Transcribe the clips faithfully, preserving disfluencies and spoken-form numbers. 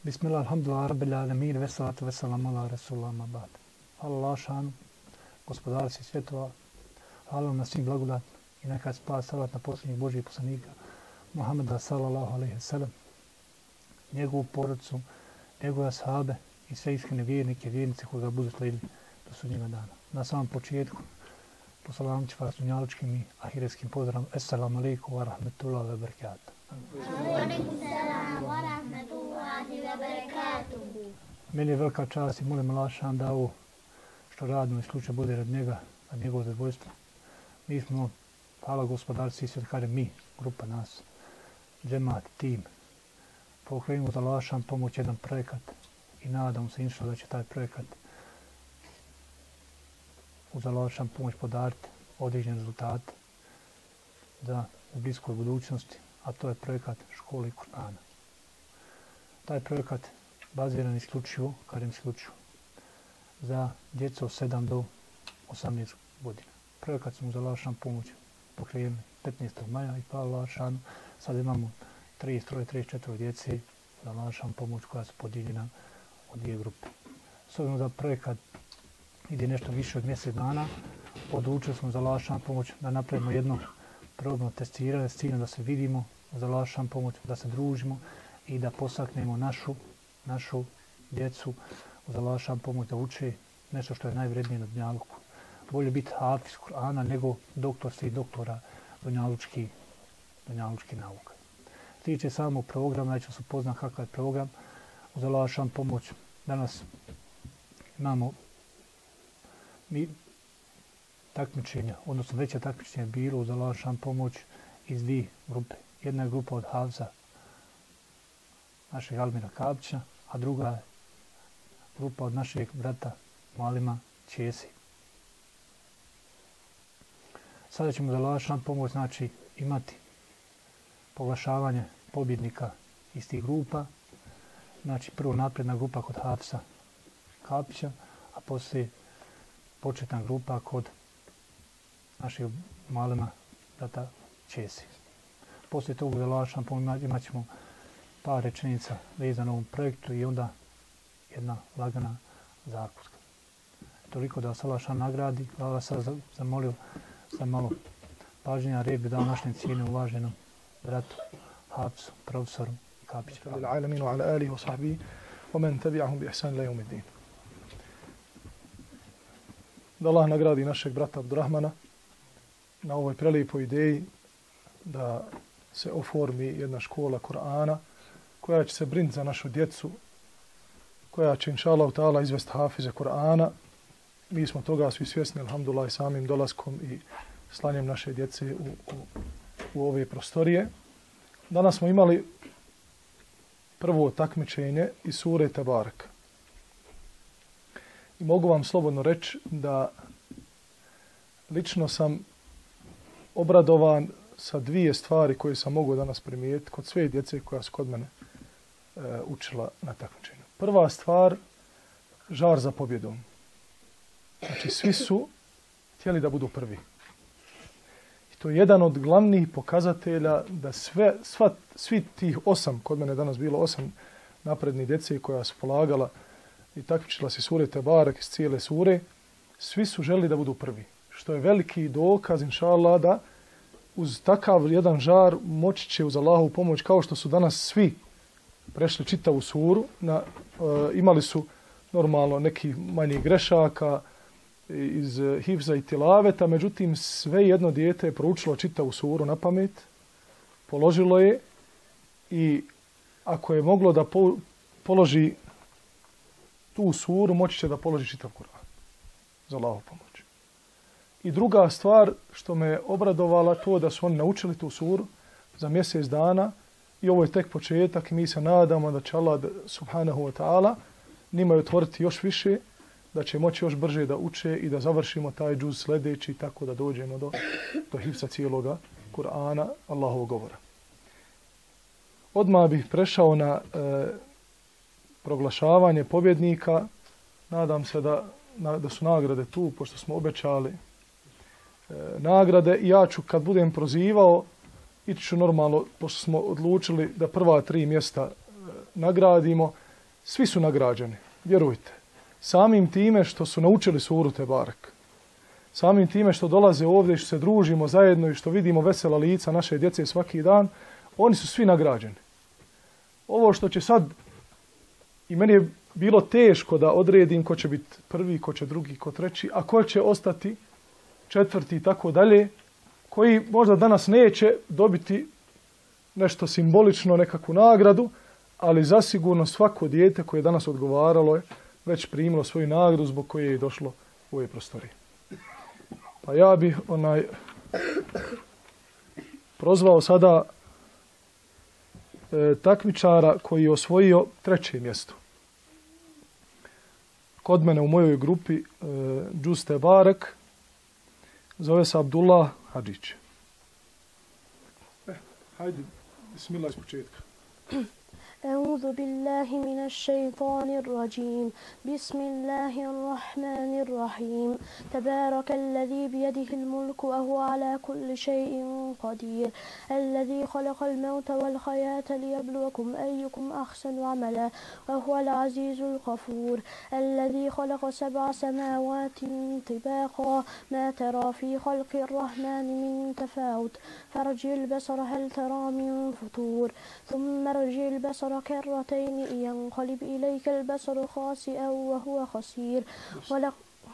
Bismillah, alhamdulillah, rabbil alamin, vesalatu veselamu ala rasulullah ma ba'd. Allah šanu, gospodar svih svjetova, hvala na svim blagodat i neka spas salat na posljednjih Božih poslanika Muhammeda sallallahu alejhi ve sellem, njegovu porodicu, njegove ashabe i sve iskrene vjernike, vjernice koji ga budu slijedili do sudnjega dana. Na samom početku posalam ću vas dunjalučkim i ahiretskim pozdravom. Assalamu alaikum wa rahmatullahi wa barakatuh. Meni je velika čast i molim Allah šan da ovo što radimo isključivo bude rad njega, rad njegovo zadovoljstvo. Mi smo, hvala gospodar, svi svijet, kažem mi, grupa nas, džemat, tim, pokrenimo za Allah šan pomoć jedan projekat i nadam se inšla da će taj projekat uz Allah šan pomoć podariti određene rezultate za u bliskoj budućnosti, a to je projekat škole Kur'ana. Taj projekat baziran isključivo, kažem isključivo, za djecu od sedam do osamnaest godina. Projekat smo za Allah šan pomoć pokrenuli petnaestog maja i pa Allah šan sad imamo trideset tri trideset četiri djece za Allah šan pomoć koja su podijeljena od dvije grupe. S obzirom da projekat ide nešto više od mjesec dana, odlučili smo za Allah šan pomoć da napravimo jedno probno testiranje s ciljem da se vidimo, za Allah šan pomoć da se družimo i da posaknemo našu, našu djecu za Allah šan pomoć da uče nešto što je najvrednije na dunjaluku. Bolje biti hafiz Kur'ana nego doktor svih doktora dunjalučki, dunjalučki nauka. Tiče samog programa, da ću se upoznat kakav je program za Allah šan pomoć. Danas imamo mi takmičenja, odnosno veća takmičenja je bilo za Allah šan pomoć iz dvije grupe. Jedna je grupa od Havza, našeg Almira Kabića, a druga je grupa od našeg brata Malima Česi. Sada ćemo za Allah šan pomoć znači imati poglašavanje pobjednika iz tih grupa. Znači prvo napredna grupa kod Havza Kabića, a poslije početna grupa kod našeg Malima brata Česi. Poslije toga za Allah šan pomoć imat ćemo par rečenica vezano ovom projektu i onda jedna lagana zakuska. Toliko da vas Allah šan nagradi. Ja vas sad zamolio za malo pažnja, red bi dao našem cijenu uvaženom bratu Hafsu, profesoru Kabiću. Alamin wa ala alihi wa sahbihi wa man tabi'ahum bi ihsan ila yawmiddin. Da Allah nagradi našeg brata Abdurrahmana na ovoj prelijepoj ideji da se oformi jedna škola Kur'ana koja će se brinuti za našu djecu, koja će inša Allah ta'ala izvesti hafize Kur'ana. Mi smo toga svi svjesni, alhamdulillah, samim dolaskom i slanjem naše djece u, u, u ove prostorije. Danas smo imali prvo takmičenje iz sure Tebarek. I mogu vam slobodno reći da lično sam obradovan sa dvije stvari koje sam mogao danas primijetiti kod sve djece koja su kod mene e, učila na takmičenju. Prva stvar, žar za pobjedom. Znači, svi su htjeli da budu prvi. I to je jedan od glavnih pokazatelja da sve, sva, svi tih osam, kod mene danas bilo osam naprednih djece koja su polagala i takmičila se sure Tebarek iz cijele sure, svi su želi da budu prvi. Što je veliki dokaz, inša Allah, da uz takav jedan žar moći će uz Allahovu pomoć, kao što su danas svi prešli čitavu suru, na, uh, imali su normalno neki manjih grešaka iz uh, hifza i tilaveta, međutim sve jedno dijete je proučilo čitavu suru na pamet, položilo je i ako je moglo da po, položi tu suru, moći će da položi čitav Kur'an za Allahovu pomoć. I druga stvar što me je obradovala to da su oni naučili tu suru za mjesec dana i ovo je tek početak i mi se nadamo da će Allah subhanahu wa ta'ala njima je otvoriti još više, da će moći još brže da uče i da završimo taj džuz sljedeći tako da dođemo do, do hifza cijeloga Kur'ana, Allahovog govora. Odmah bih prešao na e, proglašavanje pobjednika. Nadam se da, na, da su nagrade tu, pošto smo obećali nagrade. I ja ću, kad budem prozivao, ići ću normalno, pošto smo odlučili da prva tri mjesta nagradimo, Svi su nagrađeni, vjerujte. Samim time što su naučili suru Tebarek. Samim time što dolaze ovdje i što se družimo zajedno i što vidimo vesela lica naše djece svaki dan, oni su svi nagrađeni. Ovo što će sad, i meni je bilo teško da odredim ko će biti prvi, ko će drugi, ko treći, a ko će ostati četvrti i tako dalje, koji možda danas neće dobiti nešto simbolično, nekakvu nagradu, ali zasigurno svako dijete koje je danas odgovaralo je već primilo svoju nagradu zbog koje je došlo u ove prostorije. Pa ja bih onaj prozvao sada e, takmičara koji je osvojio treće mjesto. Kod mene u mojoj grupi e, Džuste Barek, zove se Abdullah Hadžić. Eh, hajde, bismillah iz početka. أعوذ بالله من الشيطان الرجيم بسم الله الرحمن الرحيم تبارك الذي بيده الملك وهو على كل شيء قدير الذي خلق الموت والحياة ليبلوكم أيكم أحسن عملا وهو العزيز الغفور الذي خلق سبع سماوات طباقا ما ترى في خلق الرحمن من تفاوت فارجع البصر هل ترى من فطور ثم ارجع البصر كرتين ينقلب إليك البصر خاسئا وهو خسير ولق...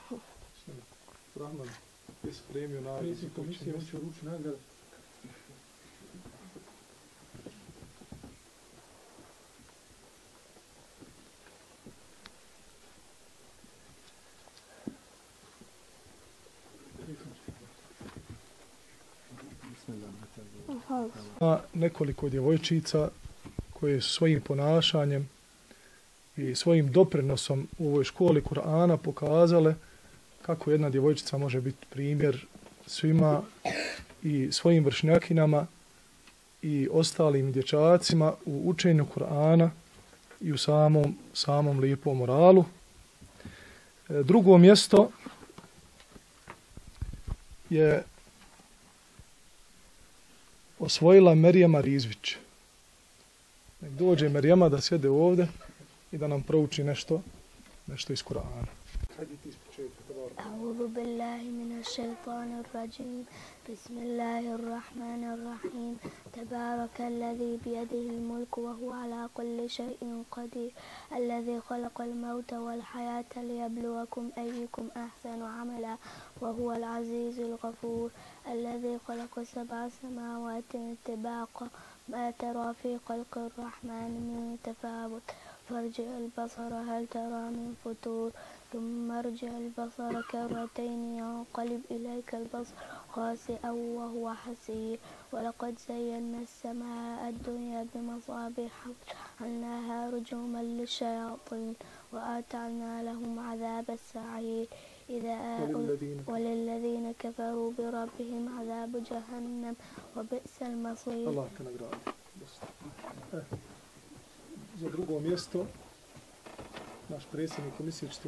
Nekoliko djevojčica koje su svojim ponašanjem i svojim doprinosom u ovoj školi Kur'ana pokazale kako jedna djevojčica može biti primjer svima i svojim vršnjakinama i ostalim dječacima u učenju Kur'ana i u samom, samom lijepom moralu. Drugo mjesto je osvojila Merijama Rizvić. Nek dođe Merijama da sjede ovdje i da nam prouči nešto, nešto iz Kur'ana. أعوذ بالله من الشيطان الرجيم بسم الله الرحمن الرحيم تبارك الذي بيده الملك وهو على كل شيء قدير الذي خلق الموت والحياة ليبلوكم أيكم أحسن عملا وهو العزيز الغفور الذي خلق سبع سماوات طباقا ما ترى في خلق الرحمن من تفاوت فارجع البصر هل ترى من فطور ثم ارجع البصر كرتين ينقلب إليك البصر خاسئا وهو حسير ولقد زينا السماء الدنيا بمصابيح وجعلناها رجوما للشياطين وأعتدنا لهم عذاب السعير إذا وللذين كفروا بربهم عذاب جهنم وبئس المصير. Allah te nagradi. Za drugo mjesto naš predsjednik komisije će te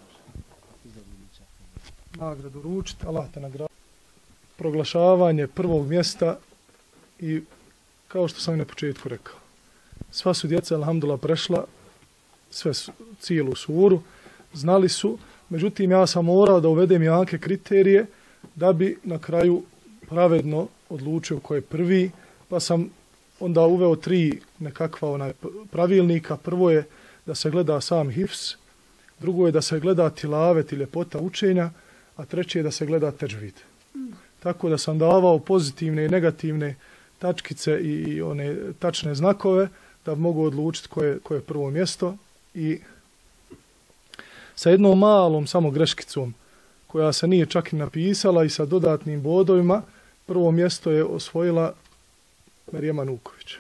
nagradu ručiti. Allah te nagradi. Proglašavanje prvog mjesta i kao što sam i na početku rekao, sva su djeca alhamdulillah prešla sve su, cijelu suru, znali su, međutim ja sam morao da uvedem jake kriterije da bi na kraju pravedno odlučio ko je prvi, pa sam onda uveo tri nekakva onaj pravilnika. Prvo je da se gleda sam hifz, drugo je da se gleda tilavet i ljepota učenja, a treće je da se gleda teđvid. Mm. Tako da sam davao pozitivne i negativne tačkice i, i one tačne znakove da mogu odlučiti ko je, ko je prvo mjesto. I sa jednom malom samo greškicom koja se nije čak i napisala i sa dodatnim bodovima, prvo mjesto je osvojila Merijama Nuković.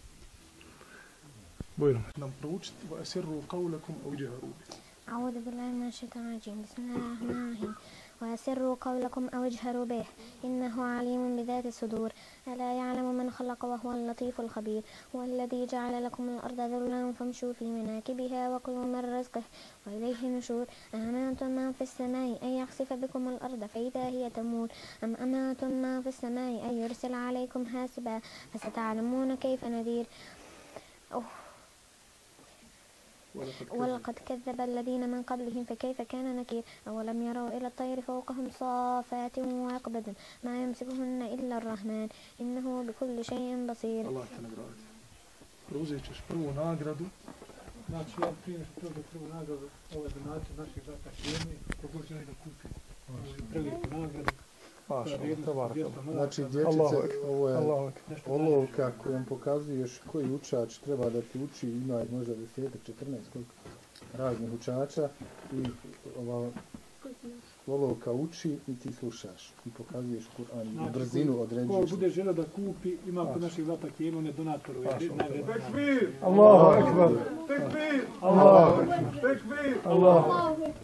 Bojno nam proučiti va asirru qawlakum aw jahru bihi. أعوذ بالله من الشيطان الرجيم بسم الله الرحمن الرحيم وأسروا قولكم أو اجهروا به إنه عليم بذات الصدور ألا يعلم من خلق وهو اللطيف الخبير هو الذي جعل لكم الأرض ذللا فامشوا في مناكبها وكلوا من رزقه وإليه النشور أأمنتم من في السماء أن يخسف بكم الأرض فإذا هي تمور أم أمنتم من في السماء أن يرسل عليكم حاسبا فستعلمون كيف نذير. أوه. ولقد كذب الذين من قبلهم فكيف كان نكير أولم يروا إلى الطير فوقهم صافات ويقبضن ما يمسكهن إلا الرحمن إنه بكل شيء بصير. Allah te nagradi. Preuzet ćeš prvu nagradu. Znači, ja prije nešto prvo prvu nagradu, ove donacije naših zlata Hijeme, kogu želi da kupi prelijepu nagradu. Znači, dječice, ovo je olovka kojom pokazuješ koji učač treba da ti uči, ima možda deset, četrnaest koliko raznih učača i ova olovka uči i ti slušaš i pokazuješ Kur'an i brzinu određuješ. Ko bude želeo da kupi, ima kod naših zlata Hijeme, one donatoru. Tekbir! Allahu ekber! Tekbir! Allahu ekber! Tekbir! Allahu ekber!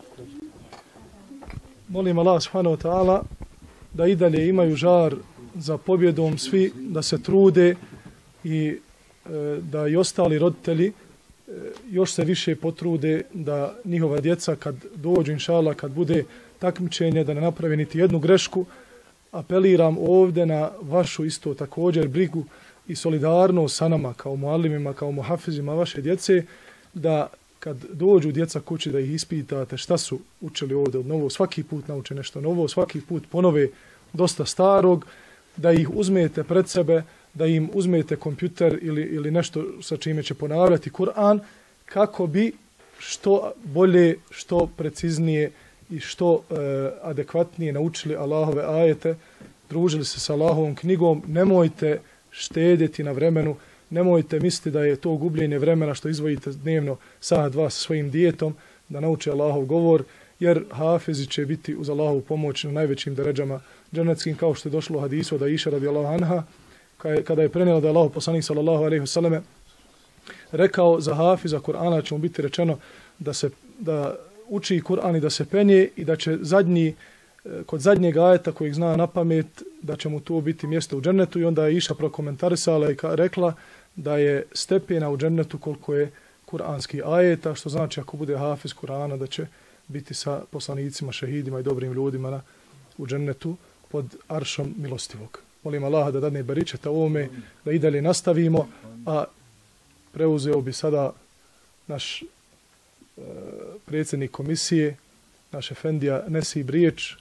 Molim Allah subhanahu wa ta'ala da i dalje imaju žar za pobjedom svi, da se trude i e, da i ostali roditelji e, još se više potrude da njihova djeca kad dođu, inšala, kad bude takmičenje, da ne naprave niti jednu grešku. Apeliram ovdje na vašu isto također brigu i solidarnost sa nama kao mualimima, kao muhafizima vaše djece, da kad dođu djeca kući da ih ispitate šta su učili ovdje od novo, svaki put nauče nešto novo, svaki put ponove dosta starog, da ih uzmete pred sebe, da im uzmete kompjuter ili, ili nešto sa čime će ponavljati Kur'an, kako bi što bolje, što preciznije i što e, adekvatnije naučili Allahove ajete, družili se sa Allahovom knjigom. Nemojte štedjeti na vremenu, nemojte misliti da je to gubljenje vremena što izvojite dnevno sat dva sa svojim dijetom da nauče Allahov govor, jer hafizi će biti uz Allahovu pomoć na najvećim deređama dženeckim, kao što je došlo u hadisu od Aisha radijallahu anha, kada je prenijela da je Allahov poslanik sallallahu alejhi ve selleme rekao za hafiza Kur'ana će mu biti rečeno da se da uči Kur'an i da se penje i da će zadnji kod zadnjeg ajeta kojeg zna na pamet da će mu to biti mjesto u džennetu. I onda je Aisha prokomentarisala i rekla da je stepena u džennetu koliko je kuranski ajeta, što znači ako bude hafiz Kur'ana da će biti sa poslanicima, šehidima i dobrim ljudima na, u džennetu pod aršom milostivog. Molim Allaha da dadne beričeta ovome, da i dalje nastavimo, a preuzeo bi sada naš e, predsjednik komisije, naš efendija Nesib riječ.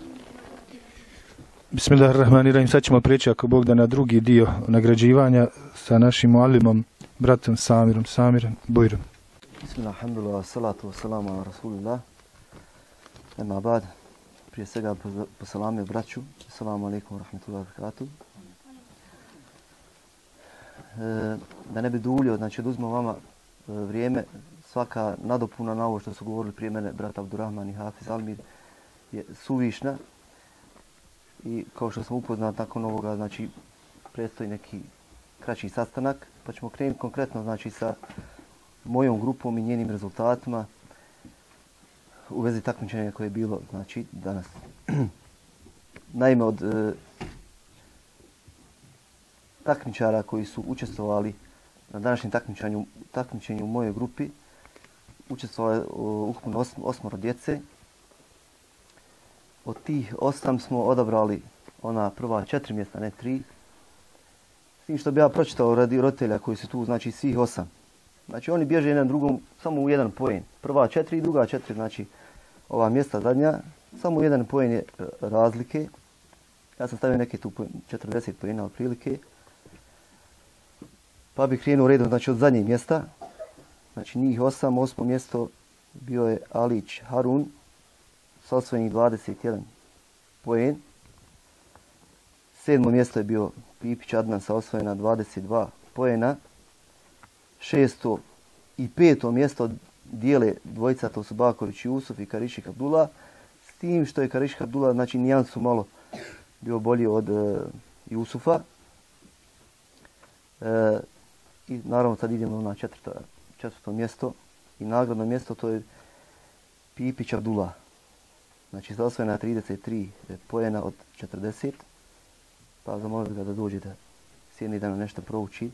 Bismillahirrahmanirrahim. Sad ćemo prijeći, ako Bog da, na drugi dio nagrađivanja sa našim mualimom, bratom Samirom, Samirom Bujrom. Bismillah, alhamdulillah, salatu wassalamu ala rasulillah. Ema bad, prije svega posalamio braću. Assalamu alaikum wa rahmatullahi wa barakatuh. E, da ne bi duljio, znači da uzmem vama e, vrijeme, svaka nadopuna na ovo što su govorili prije mene brat Abdurrahman i Hafiz Almir je suvišna. I kao što sam upoznat nakon ovoga, znači predstoji neki kraći sastanak, pa ćemo krenuti konkretno, znači sa mojom grupom i njenim rezultatima u vezi takmičenja koje je bilo, znači danas. Naime, od e, takmičara koji su učestvovali na današnjem takmičenju, takmičenju u mojoj grupi, učestvovalo je ukupno osm, osmoro djece. Od tih osam smo odabrali ona prva četiri mjesta, ne tri. S tim što bi ja pročitao radi roditelja koji su tu, znači svih osam. Znači oni bježe jedan drugom samo u jedan poen. Prva četiri i druga četiri, znači ova mjesta zadnja, samo u jedan poen je razlike. Ja sam stavio neke tu četrdeset poena otprilike. Pa bih krenuo redom, znači od zadnjeg mjesta. Znači njih osam, osmo mjesto bio je Alić Harun sa osvojenih dvadeset jedan poen. Sedmo mjesto je bio Pipić Adnan sa osvojena dvadeset dva poena. Šesto i peto mjesto dijele dvojica, to su Baković Jusuf i Karišik Abdullah. S tim što je Karišik Abdullah, znači nijansu malo bio bolji od uh, Jusufa. E, I naravno sad idemo na četvrto, četvrto mjesto i nagradno mjesto, to je Pipić Abdullah. Znači za osvojena trideset tri poena od četrdeset. Pa zamolio ga da dođe da sjedni da nam nešto prouči.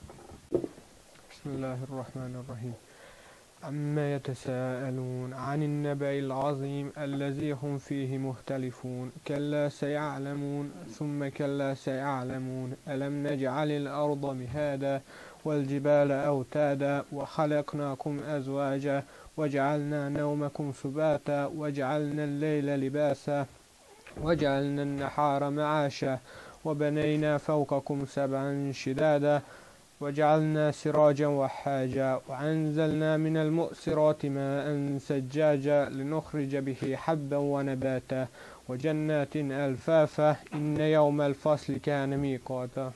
Bismillahirrahmanirrahim. عما يتساءلون عن النبأ العظيم الذي هم فيه مختلفون كلا سيعلمون ثم كلا سيعلمون ألم نجعل الأرض مهادا والجبال أوتادا وخلقناكم أزواجا وجعلنا نومكم سباتا وجعلنا الليل لباسا وجعلنا النهار معاشا وبنينا فوقكم سبعا شدادا وجعلنا سراجا وحاجا وأنزلنا من المؤسرات ماء سجاجا لنخرج به حبا ونباتا وجنات ألفافا إن يوم الفصل كان ميقاتا.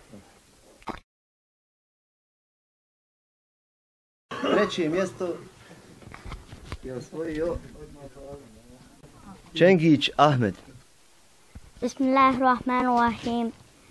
Treće mjesto je osvojio Čengić Ahmed. Bismillahirrahmanirrahim.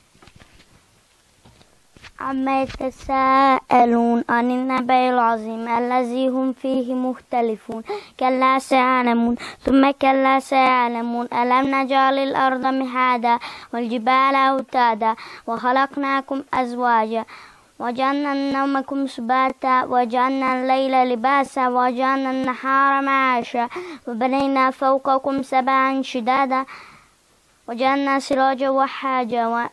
عما يتساءلون عن النبأ العظيم الذي هم فيه مختلفون كلا سيعلمون ثم كلا سيعلمون ألم نجعل الأرض مهادا والجبال أوتادا وخلقناكم أزواجا وجعلنا نومكم سباتا وجعلنا الليل لباسا وجعلنا النهار معاشا وبنينا فوقكم سبعا شدادا وجعلنا سراجا وحاجا.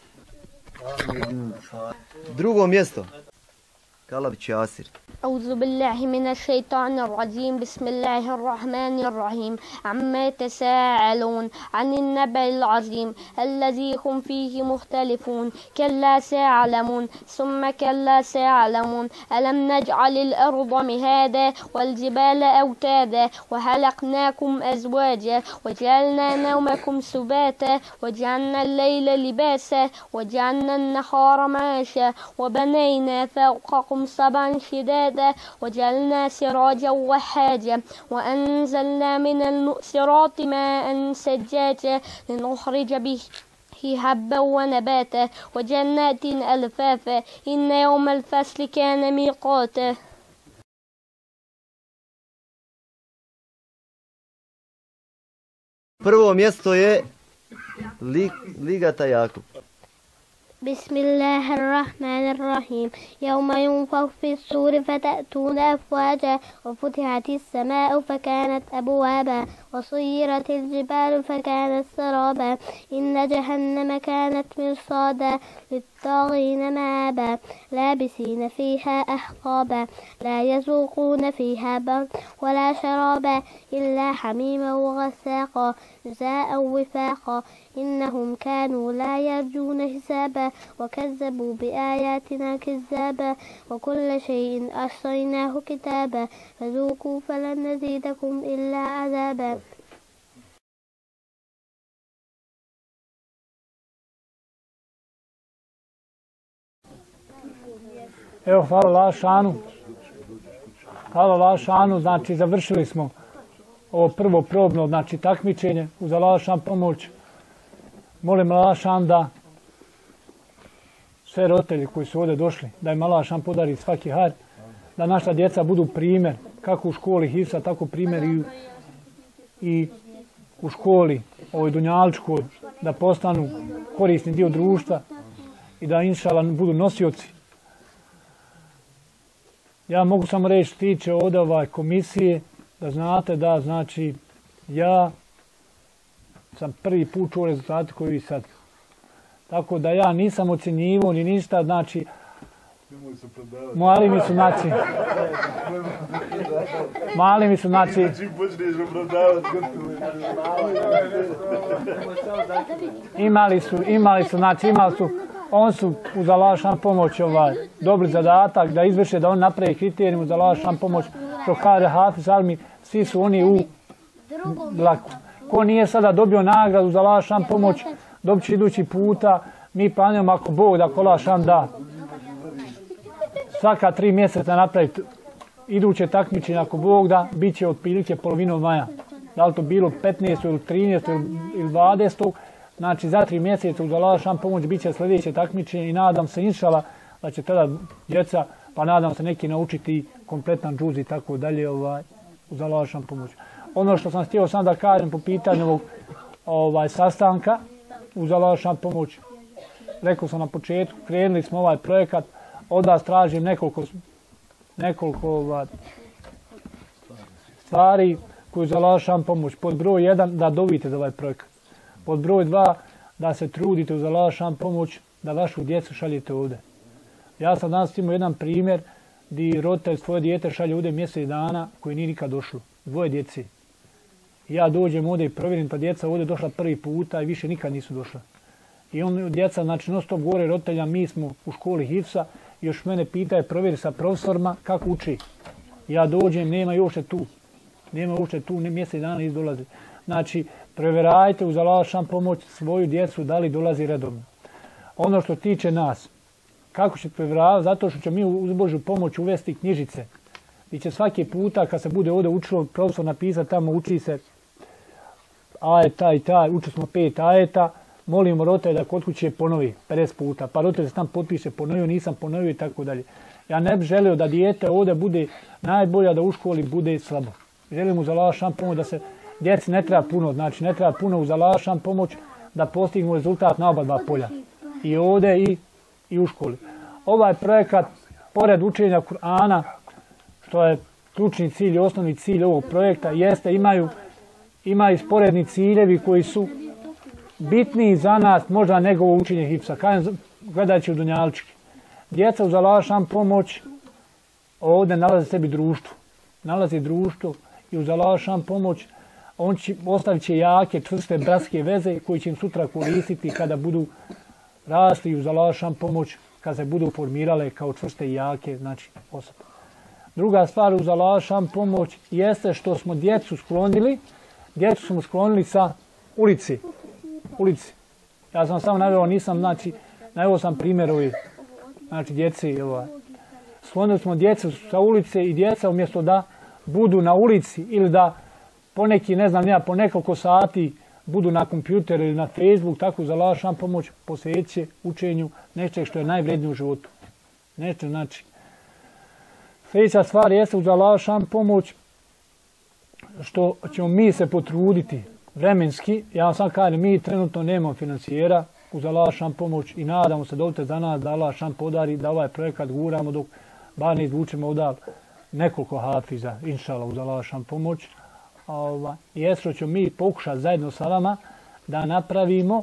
Drugo mjesto. Kalabić Jasir. أعوذ بالله من الشيطان الرجيم بسم الله الرحمن الرحيم عما يتساءلون عن النبأ العظيم الذي هم فيه مختلفون كلا سيعلمون ثم كلا سيعلمون ألم نجعل الأرض مهادا والجبال أوتادا وخلقناكم أزواجا وجعلنا نومكم سباتا وجعلنا الليل لباسا وجعلنا النهار معاشا وبنينا فوقكم سبعا شدادا وجعلنا سراجا وحاجا وأنزلنا من المؤسرات ماء سجاجا لنخرج به حبا ونباتا وجنات ألفافا إن يوم الفصل كان ميقاتا. Prvo mjesto je Ligata Jakub. بسم الله الرحمن الرحيم يوم ينفخ في الصور فتأتون أفواجا وفتحت السماء فكانت أبوابا وصيرت الجبال فكانت سرابا إن جهنم كانت مرصادا للطاغين مآبا لابسين فيها أحقابا لا يذوقون فيها برد ولا شرابا إلا حميما وغساقا جزاء وفاقا إنهم كانوا لا يرجون حسابا وكذبوا بآياتنا كذابا وكل شيء أحصيناه كتابا فذوقوا فلن نزيدكم إلا عذابا. Evo, hvala Lašanu. Hvala Lašanu, znači završili smo ovo prvo probno, znači takmičenje uz Lašan pomoć. Molim Lašan da sve roditelji koji su ovdje došli, da im Lašan podari svaki har, da naša djeca budu primjer, kako u školi Hifsa, tako primjer i, i u školi, ovoj dunjaličkoj, da postanu korisni dio društva i da inšala budu nosioci. Ja mogu samo reći tiče ovdje ovaj komisije, da znate da znači ja sam prvi put čuo rezultate koji vi sad. Tako da ja nisam ocjenjivo ni ništa, znači mali mi su znači mali mi su znači imali su, imali su, znači imali su, on su uz Lašan pomoć ovaj, dobri zadatak da izvrše, da on napravi kriterijum uz Lašan pomoć, što kaže Hafiz Almi, svi su oni u blaku. Ko nije sada dobio nagradu za Lašan pomoć, dobit će idući puta. Mi planiramo ako Bog da Lašan da svaka tri mjeseca napraviti iduće takmičenje ako Bog da, bit će otprilike polovinom maja. Da li to bilo petnaestog ili trinaestog ili dvadesetog Znači za tri mjeseca uz Lašan pomoć bit će sljedeće takmičenje i nadam se inšala da će tada djeca, pa nadam se neki naučiti kompletan džuz i tako dalje ovaj, uz Lašan pomoć. Ono što sam htio sam da kažem po pitanju ovog ovaj, sastanka uz Lašan pomoć, rekao sam na početku, krenuli smo ovaj projekat, od vas tražim nekoliko, nekoliko ovaj, stvari koje za Lašan pomoć. Pod broj jedan da dobijete za ovaj projekat. Pod broj dva da se trudite uz Lašan pomoć da vašu djecu šaljete ovdje. Ja sam danas imao jedan primjer gdje roditelj svoje dijete šalje ovdje mjesec dana koji nije nikad došlo. Dvoje djece. Ja dođem ovdje i provjerim, pa djeca ovdje došla prvi puta i više nikad nisu došla. I on, djeca, znači, non stop govore roditelja, mi smo u školi Hifsa, još mene pitaju, provjeri sa profesorima kako uči. Ja dođem, nema još tu. Nema uopšte tu, ne mjesec dana iz dolazi. Znači, provjerajte uz Allahovu pomoć svoju djecu da li dolazi redovno. Ono što tiče nas, kako ćete provjeravati? Zato što će mi uz Božju pomoć uvesti knjižice. I će svaki puta kad se bude ovdje učilo, profesor napisati tamo uči se ajet taj i taj, uči smo pet ajeta, molimo roditelja da kod kuće ponovi pedeset puta. Pa roditelj se tam potpiše ponovio, nisam ponovio i tako dalje. Ja ne bih želio da dijete ovdje bude najbolja, da u školi bude slabo. Želim uz Allahovu pomoć da se djeci ne treba puno, znači ne treba puno uz Allahovu pomoć da postignu rezultat na oba dva polja. I ovdje i, i u školi. Ovaj projekat, pored učenja Kur'ana, što je ključni cilj i osnovni cilj ovog projekta, jeste imaju, imaju sporedni ciljevi koji su bitniji za nas možda nego učenje Hifsa. Kažem, gledajući u dunjalčki. Djeca uz Allahovu pomoć ovdje nalaze sebi društvo. Nalazi društvo i uz Allahovu pomoć on će, ostavit će jake, čvrste bratske veze koji će im sutra koristiti kada budu rasli uz Allahovu pomoć, kada se budu formirale kao čvrste i jake, znači osobe. Druga stvar uz Allahovu pomoć jeste što smo djecu sklonili, djecu smo sklonili sa ulici. ulici. Ja sam samo naveo, nisam, znači, naveo sam primjer ovih, znači djeci. Ovaj. Sklonili smo djecu sa ulice i djeca umjesto da budu na ulici ili da poneki, ne znam, ja, po nekoliko sati budu na kompjuteru ili na Facebook, tako za Allahovu pomoć posveće učenju nečeg što je najvrednije u životu. Nešto, znači. Sljedeća stvar jeste uz Allahovu pomoć što ćemo mi se potruditi vremenski. Ja vam sam kažem, mi trenutno nemamo financijera uz Allahovu pomoć i nadamo se dovolite za nas da Allah šan podari, da ovaj projekat guramo dok bar ne izvučemo ovdje nekoliko hafiza, inšala uz Allahovu pomoć. Ova, jest što ćemo mi pokušati zajedno sa vama da napravimo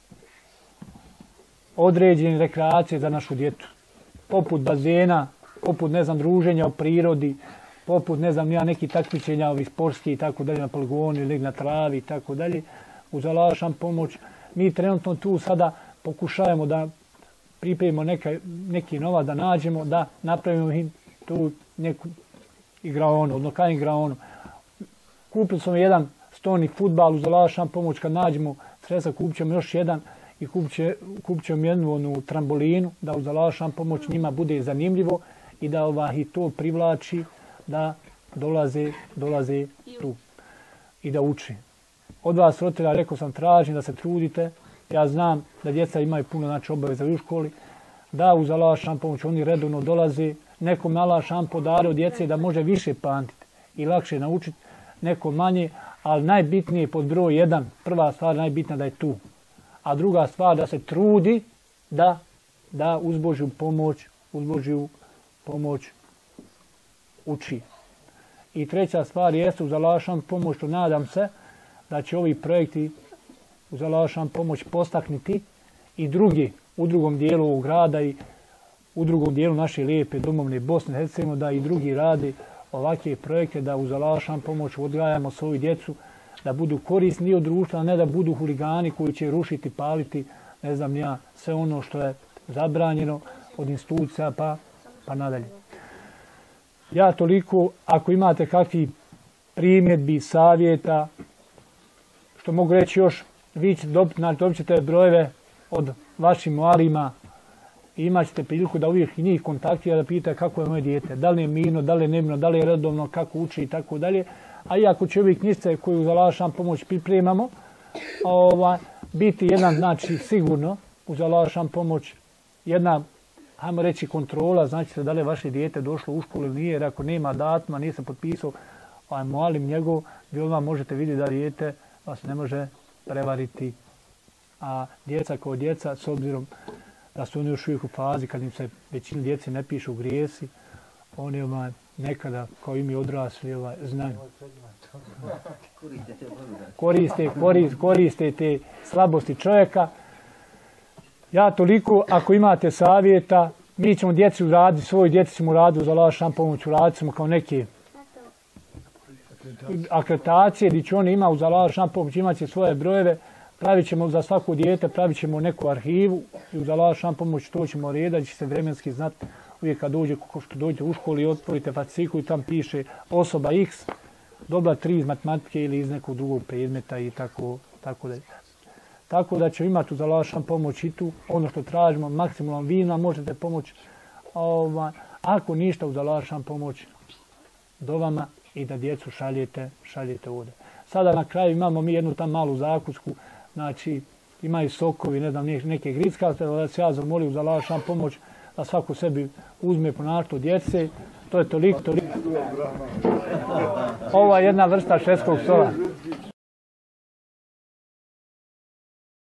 određene rekreacije za našu djecu. Poput bazena, poput, ne znam, druženja u prirodi, poput, ne znam, ja neki takmičenja ovi sportski i tako dalje na poligonu ili na travi i tako dalje. Uz Allahovu pomoć mi trenutno tu sada pokušajemo da pripremimo neka, neki nova, da nađemo, da napravimo tu neku igraonu, odnosno igraonu. Kupili smo jedan stoni fudbal uz Allahovu pomoć, kad nađemo sredstva kupit ćemo još jedan i kupit, će, kupit ćemo jednu onu trambolinu, da uz Allahovu pomoć njima bude zanimljivo i da ovaj, i to privlači da dolaze, dolaze tu i da uči. Od vas roditelja, rekao sam, tražim da se trudite. Ja znam da djeca imaju puno, znači, obaveza u školi, da uz Allahovu pomoć oni redovno dolaze. Nekom Allah podario djece da može više pamtiti i lakše naučiti, neko manje, ali najbitnije pod broj jedan, prva stvar najbitna da je tu. A druga stvar da se trudi da, da uz Božju pomoć, uz Božju pomoć uči. I treća stvar jeste uz Allahovu pomoć, što nadam se da će ovi projekti uz Allahovu pomoć postaknuti i drugi u drugom dijelu ovog grada i u drugom dijelu naše lijepe domovne Bosne i Hercegovine, da i drugi rade ovakve projekte, da uz Allahovu pomoć odgajamo svoju djecu, da budu korisni dio društva, a ne da budu huligani koji će rušiti, paliti, ne znam ja, sve ono što je zabranjeno od institucija pa, pa nadalje. Ja toliko, ako imate kakvi primjedbi, savjeta, što mogu reći još, vi ćete dobiti, znači dobit ćete brojeve od vašim mualima i imat ćete priliku da uvijek njih kontaktira, da pitate kako je moje dijete, da li je mirno, da li je nemirno, da li je redovno, kako uči i tako dalje. A iako će ove knjižice koju uz Allahovu pomoć pripremamo, ova, biti jedan, znači sigurno uz Allahovu pomoć jedna, hajmo reći, kontrola, znači da li je vaše dijete došlo u školu ili nije, jer ako nema datuma, nije se potpisao, ovaj mualim njegov, vi odmah možete vidjeti da dijete vas ne može prevariti. A djeca kao djeca, s obzirom da su oni još uvijek u fazi kad im se većina djece ne pišu grijesi, oni ovaj, nekada kao i mi odrasli ovaj, znaju. Koriste, koriste, koriste te slabosti čovjeka. Ja toliko, ako imate savjeta, mi ćemo djeci uraditi, svoj djeci ćemo uraditi uz Allahovu pomoć, uraditi ćemo kao neke akreditacije gdje će oni ima uz Allahovu pomoć, imat će svoje brojeve, pravit ćemo za svako dijete, pravit ćemo neku arhivu i uz Allahovu pomoć to ćemo redati, će se vremenski znati. Uvijek kad dođe, kako što dođete u školi, otvorite fasciklu i tam piše osoba X, dobila tri iz matematike ili iz nekog drugog predmeta i tako, tako da. Tako da ćemo imati uz Allahovu pomoć i tu, ono što tražimo, maksimalno vi nam možete pomoći. Ovaj, ako ništa uz Allahovu pomoć do vama i da djecu šaljete, šaljete ovdje. Sada na kraju imamo mi jednu tam malu zakusku, znači imaju sokovi, ne znam, neke grickaste, da se ja zamolio uz Allahovu pomoć da svako sebi uzme po naštu djece. To je toliko, toliko. Ova je jedna vrsta švedskog sola.